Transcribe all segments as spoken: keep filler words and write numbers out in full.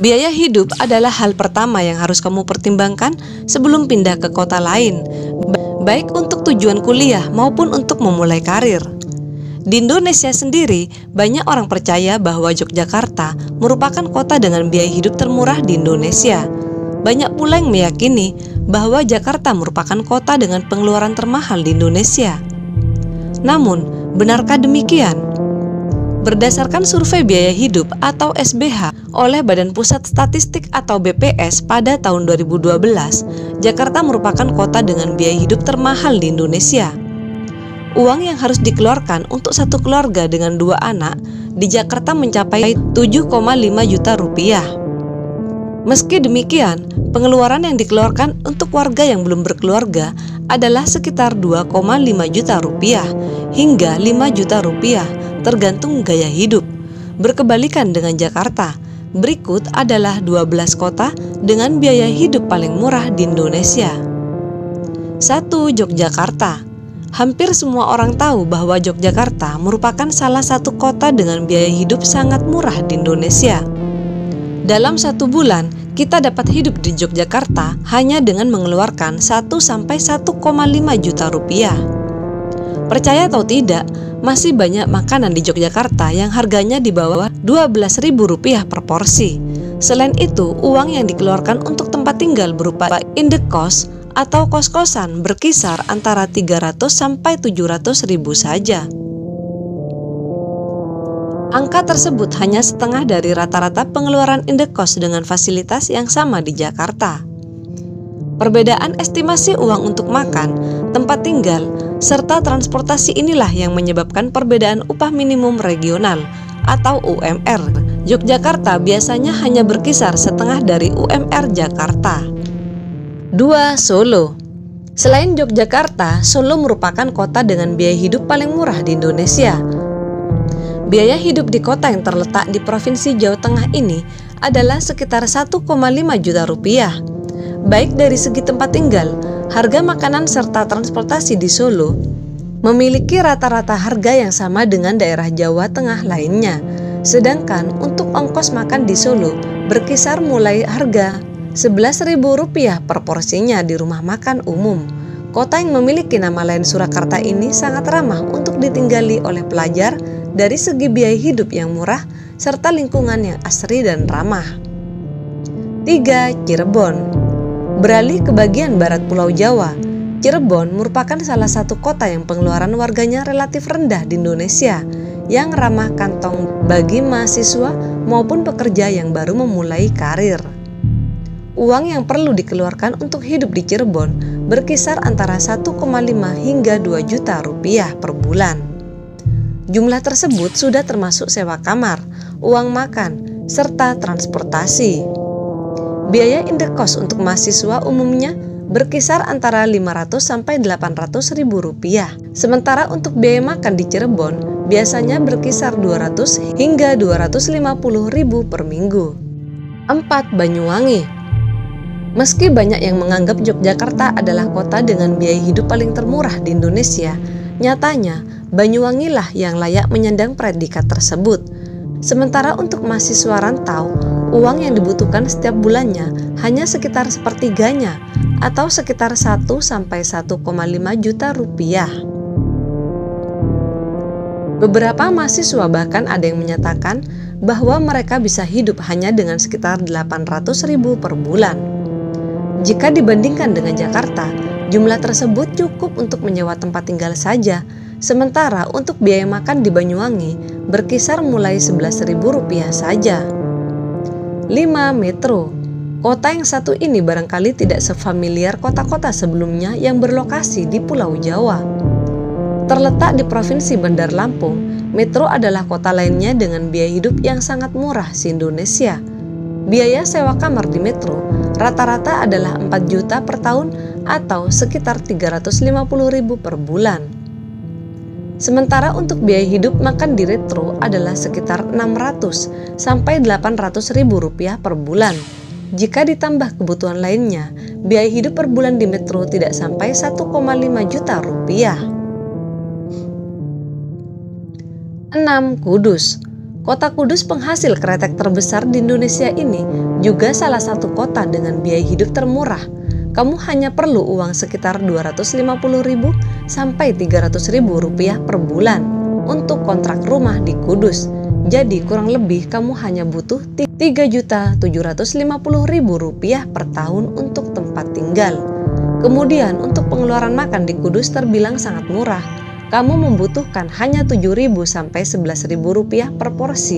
Biaya hidup adalah hal pertama yang harus kamu pertimbangkan sebelum pindah ke kota lain, baik untuk tujuan kuliah maupun untuk memulai karir. Di Indonesia sendiri, banyak orang percaya bahwa Yogyakarta merupakan kota dengan biaya hidup termurah di Indonesia. Banyak pula yang meyakini bahwa Jakarta merupakan kota dengan pengeluaran termahal di Indonesia. Namun, benarkah demikian? Berdasarkan survei biaya hidup atau S B H oleh Badan Pusat Statistik atau B P S pada tahun dua ribu dua belas, Jakarta merupakan kota dengan biaya hidup termahal di Indonesia. Uang yang harus dikeluarkan untuk satu keluarga dengan dua anak di Jakarta mencapai tujuh koma lima juta rupiah. Meski demikian, pengeluaran yang dikeluarkan untuk warga yang belum berkeluarga adalah sekitar dua koma lima juta rupiah hingga lima juta rupiah tergantung gaya hidup. Berkebalikan dengan Jakarta, berikut adalah dua belas kota dengan biaya hidup paling murah di Indonesia. satu. Yogyakarta. Hampir semua orang tahu bahwa Yogyakarta merupakan salah satu kota dengan biaya hidup sangat murah di Indonesia. Dalam satu bulan, kita dapat hidup di Yogyakarta hanya dengan mengeluarkan satu sampai satu koma lima juta rupiah. Percaya atau tidak, masih banyak makanan di Yogyakarta yang harganya di bawah dua belas ribu rupiah per porsi. Selain itu, uang yang dikeluarkan untuk tempat tinggal berupa indekos atau kos-kosan berkisar antara tiga ratus sampai tujuh ratus ribu saja. Angka tersebut hanya setengah dari rata-rata pengeluaran indekos dengan fasilitas yang sama di Jakarta. Perbedaan estimasi uang untuk makan, tempat tinggal, serta transportasi inilah yang menyebabkan perbedaan upah minimum regional atau U M R. Yogyakarta biasanya hanya berkisar setengah dari U M R Jakarta. dua. Solo. Selain Yogyakarta, Solo merupakan kota dengan biaya hidup paling murah di Indonesia. Biaya hidup di kota yang terletak di Provinsi Jawa Tengah ini adalah sekitar satu koma lima juta rupiah. Baik dari segi tempat tinggal, harga makanan serta transportasi di Solo memiliki rata-rata harga yang sama dengan daerah Jawa Tengah lainnya. Sedangkan untuk ongkos makan di Solo berkisar mulai harga sebelas ribu rupiah per porsinya di rumah makan umum. Kota yang memiliki nama lain Surakarta ini sangat ramah untuk ditinggali oleh pelajar dari segi biaya hidup yang murah serta lingkungan yang asri dan ramah. tiga. Cirebon. Beralih ke bagian barat Pulau Jawa, Cirebon merupakan salah satu kota yang pengeluaran warganya relatif rendah di Indonesia, yang ramah kantong bagi mahasiswa maupun pekerja yang baru memulai karir. Uang yang perlu dikeluarkan untuk hidup di Cirebon berkisar antara satu koma lima hingga dua juta rupiah per bulan. Jumlah tersebut sudah termasuk sewa kamar, uang makan, serta transportasi. Biaya indekos untuk mahasiswa umumnya berkisar antara lima ratus sampai delapan ratus ribu rupiah. Sementara untuk biaya makan di Cirebon biasanya berkisar dua ratus hingga dua ratus lima puluh ribu per minggu. empat. Banyuwangi. Meski banyak yang menganggap Yogyakarta adalah kota dengan biaya hidup paling termurah di Indonesia, nyatanya Banyuwangi lah yang layak menyandang predikat tersebut. Sementara untuk mahasiswa rantau, uang yang dibutuhkan setiap bulannya hanya sekitar sepertiganya atau sekitar satu sampai satu koma lima juta rupiah. Beberapa mahasiswa bahkan ada yang menyatakan bahwa mereka bisa hidup hanya dengan sekitar delapan ratus ribu per bulan. Jika dibandingkan dengan Jakarta, jumlah tersebut cukup untuk menyewa tempat tinggal saja. Sementara untuk biaya makan di Banyuwangi berkisar mulai sebelas ribu rupiah saja. lima. Metro. Kota yang satu ini barangkali tidak sefamiliar kota-kota sebelumnya yang berlokasi di Pulau Jawa. Terletak di Provinsi Bandar Lampung, Metro adalah kota lainnya dengan biaya hidup yang sangat murah se-Indonesia. Biaya sewa kamar di Metro rata-rata adalah empat juta per tahun atau sekitar tiga ratus lima puluh ribu per bulan. Sementara untuk biaya hidup makan di Metro adalah sekitar enam ratus sampai delapan ratus ribu rupiah per bulan. Jika ditambah kebutuhan lainnya, biaya hidup per bulan di Metro tidak sampai satu koma lima juta rupiah. enam. Kudus. Kota Kudus, penghasil kretek terbesar di Indonesia ini, juga salah satu kota dengan biaya hidup termurah. Kamu hanya perlu uang sekitar dua ratus lima puluh ribu sampai tiga ratus ribu rupiah per bulan untuk kontrak rumah di Kudus. Jadi kurang lebih kamu hanya butuh tiga juta tujuh ratus lima puluh ribu rupiah per tahun untuk tempat tinggal. Kemudian untuk pengeluaran makan di Kudus terbilang sangat murah. Kamu membutuhkan hanya tujuh ribu sampai sebelas ribu rupiah per porsi.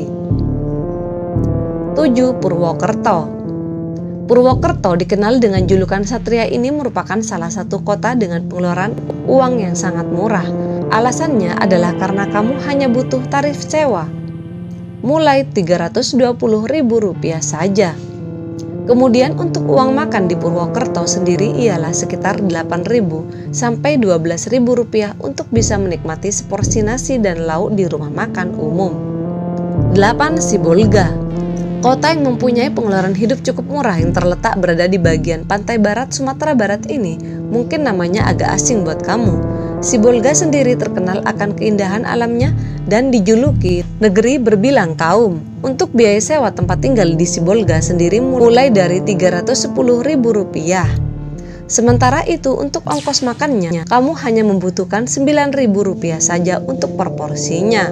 tujuh. Purwokerto. Purwokerto dikenal dengan julukan Satria ini merupakan salah satu kota dengan pengeluaran uang yang sangat murah. Alasannya adalah karena kamu hanya butuh tarif sewa mulai tiga ratus dua puluh ribu rupiah saja. Kemudian untuk uang makan di Purwokerto sendiri ialah sekitar delapan ribu sampai dua belas ribu rupiah untuk bisa menikmati seporsi nasi dan lauk di rumah makan umum. delapan. Sibolga. Kota yang mempunyai pengeluaran hidup cukup murah yang terletak berada di bagian pantai barat Sumatera Barat ini mungkin namanya agak asing buat kamu. Sibolga sendiri terkenal akan keindahan alamnya dan dijuluki negeri berbilang kaum. Untuk biaya sewa tempat tinggal di Sibolga sendiri mulai dari tiga ratus sepuluh ribu rupiah. Sementara itu untuk ongkos makannya, kamu hanya membutuhkan sembilan ribu rupiah saja untuk per porsinya.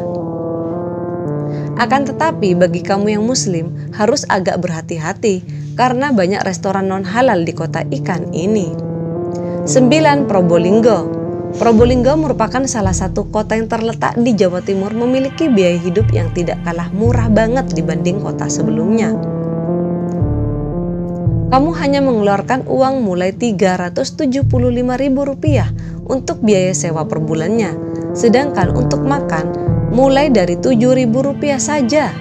Akan tetapi bagi kamu yang muslim harus agak berhati-hati karena banyak restoran non halal di kota ikan ini. sembilan. Probolinggo. Probolinggo merupakan salah satu kota yang terletak di Jawa Timur memiliki biaya hidup yang tidak kalah murah banget dibanding kota sebelumnya. Kamu hanya mengeluarkan uang mulai tiga ratus tujuh puluh lima ribu rupiah untuk biaya sewa per bulannya, sedangkan untuk makan mulai dari tujuh ribu rupiah saja.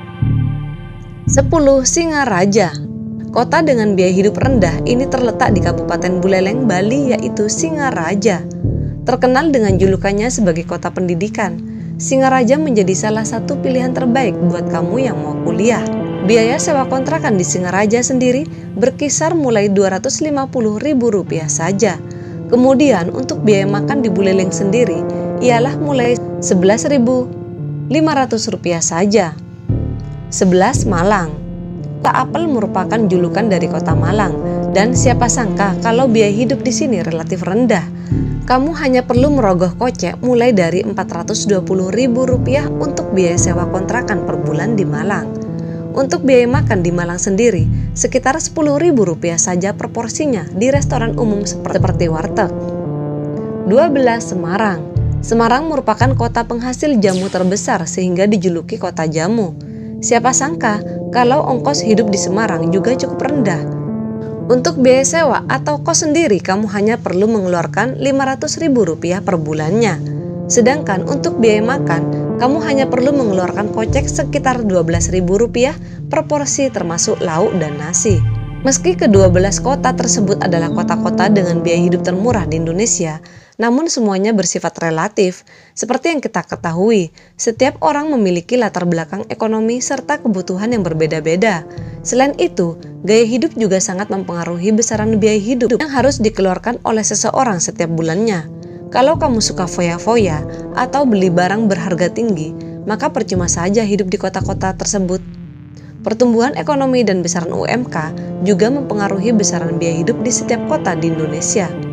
sepuluh. Singaraja. Kota dengan biaya hidup rendah ini terletak di Kabupaten Buleleng, Bali, yaitu Singaraja. Terkenal dengan julukannya sebagai kota pendidikan, Singaraja menjadi salah satu pilihan terbaik buat kamu yang mau kuliah. Biaya sewa kontrakan di Singaraja sendiri berkisar mulai dua ratus lima puluh ribu rupiah saja. Kemudian untuk biaya makan di Buleleng sendiri ialah mulai sebelas ribu lima ratus rupiah saja. sebelas. Malang. Kota apel merupakan julukan dari kota Malang, dan siapa sangka kalau biaya hidup di sini relatif rendah. Kamu hanya perlu merogoh kocek mulai dari empat ratus dua puluh ribu rupiah untuk biaya sewa kontrakan per bulan di Malang. Untuk biaya makan di Malang sendiri sekitar sepuluh ribu rupiah saja per porsinya di restoran umum seperti warteg. dua belas. Semarang. Semarang merupakan kota penghasil jamu terbesar sehingga dijuluki kota jamu. Siapa sangka kalau ongkos hidup di Semarang juga cukup rendah. Untuk biaya sewa atau kos sendiri kamu hanya perlu mengeluarkan lima ratus ribu rupiah per bulannya. Sedangkan untuk biaya makan, kamu hanya perlu mengeluarkan kocek sekitar dua belas ribu rupiah per porsi termasuk lauk dan nasi. Meski kedua belas kota tersebut adalah kota-kota dengan biaya hidup termurah di Indonesia, namun semuanya bersifat relatif. Seperti yang kita ketahui, setiap orang memiliki latar belakang ekonomi serta kebutuhan yang berbeda-beda. Selain itu, gaya hidup juga sangat mempengaruhi besaran biaya hidup yang harus dikeluarkan oleh seseorang setiap bulannya. Kalau kamu suka foya-foya atau beli barang berharga tinggi, maka percuma saja hidup di kota-kota tersebut. Pertumbuhan ekonomi dan besaran U M K juga mempengaruhi besaran biaya hidup di setiap kota di Indonesia.